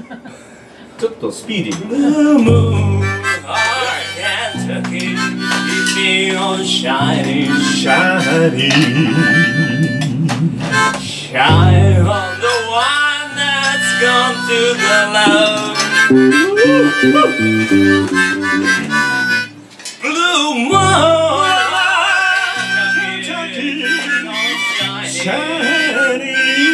ちょっとスピーディー。 Blue moon, Kentucky, keep me on shining, Shining. shine on the one that's gone to the love. Blue moon, Kentucky, keep on shining,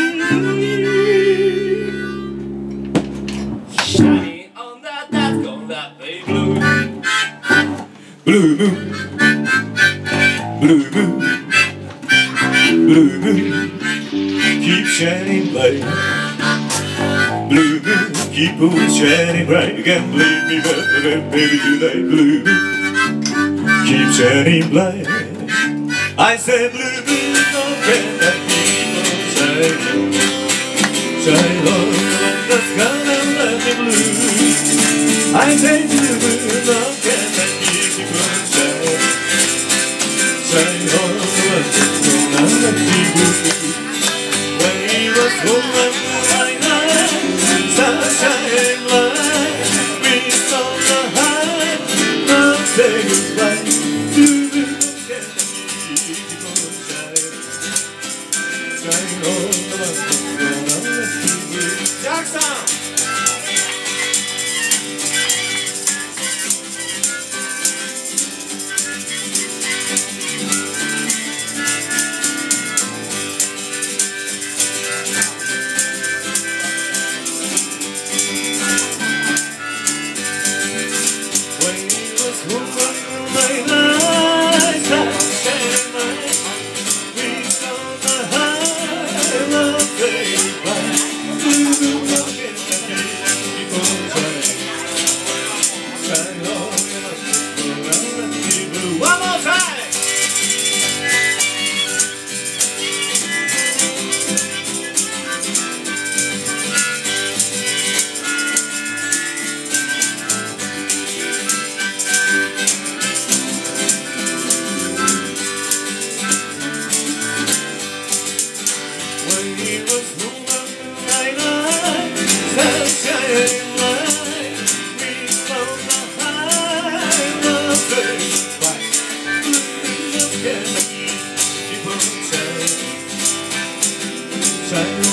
shining on that that's gonna be blue. Blue moon. Blue moon. Blue moon. Keep shining bright. Blue moon. Keep on shining bright. You can't believe me, but baby tonight. Blue moon. Keep shining bright. I said blue moon. Okay, that keep on shining. Shine on the sky and let me blue. I said blue moon. Okay, that keep on shining. Shine on the sky and let me blue. When he was home and like night, sunshine light, breeze on the high, love say goodbye. Blue moon, can keep on shining. Shine on the sky and let me blue. Jackson! When he was home one night, sunshine light, breeze on the high, love say goodbye. Blue moon, can keep on shining. Shine on the sky and let me blue. One more time! When he was home one night, sunshine light, breeze on the high, love say goodbye. Blue moon, can keep on shining. Shine